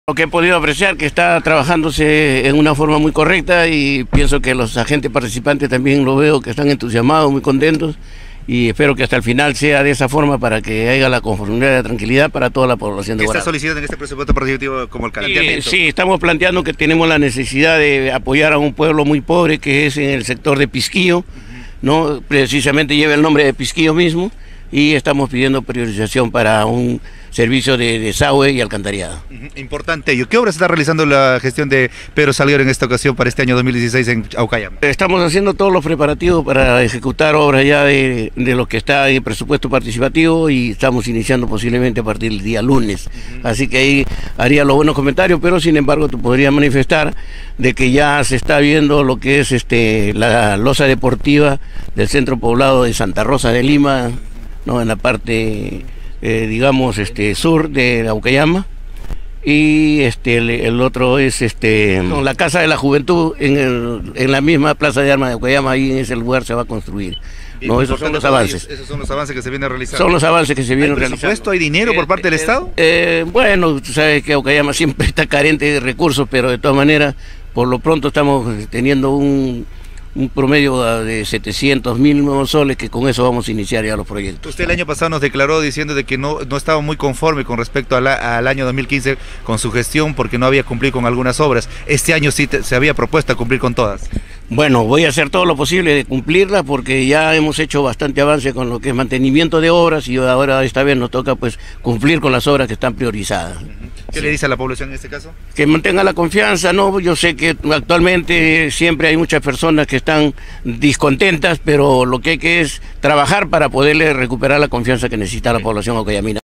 Lo que he podido apreciar que está trabajándose en una forma muy correcta y pienso que los agentes participantes también lo veo que están entusiasmados, muy contentos y espero que hasta el final sea de esa forma para que haya la conformidad y la tranquilidad para toda la población de ¿Qué Guarado. está solicitando en este presupuesto participativo como alcalde? Sí, estamos planteando que tenemos la necesidad de apoyar a un pueblo muy pobre que es en el sector de Pisquillo, ¿no? Precisamente lleva el nombre de Pisquillo mismo y estamos pidiendo priorización para un servicio de desagüe y alcantarillado. Importante ello. ¿Qué obras está realizando la gestión de Pedro Salguero en esta ocasión para este año 2016 en Aucayama? Estamos haciendo todos los preparativos para ejecutar obras ya de lo que está en el presupuesto participativo y estamos iniciando posiblemente a partir del día lunes. Así que ahí haría los buenos comentarios, pero sin embargo te podría manifestar de que ya se está viendo lo que es la losa deportiva del centro poblado de Santa Rosa de Lima, ¿no? En la parte digamos sur de Aucayama, y el otro es la Casa de la Juventud en la misma Plaza de Armas de Aucayama. Ahí en ese lugar se va a construir. No, esos son los avances. Esos son los avances que se vienen realizando. Son los avances que se vienen realizando. ¿Hay presupuesto, hay dinero por parte del Estado? Bueno, tú sabes que Aucayama siempre está carente de recursos, pero de todas maneras, por lo pronto estamos teniendo un promedio de 700.000 nuevos soles, que con eso vamos a iniciar ya los proyectos. Usted el año pasado nos declaró diciendo de que no estaba muy conforme con respecto al año 2015 con su gestión porque no había cumplido con algunas obras. Este año sí se había propuesto a cumplir con todas. Bueno, voy a hacer todo lo posible de cumplirla porque ya hemos hecho bastante avance con lo que es mantenimiento de obras y ahora esta vez nos toca pues cumplir con las obras que están priorizadas. ¿Qué le dice a la población en este caso? Que mantenga la confianza, ¿no? Yo sé que actualmente siempre hay muchas personas que están descontentas, pero lo que hay que es trabajar para poderle recuperar la confianza que necesita la población aucayamina.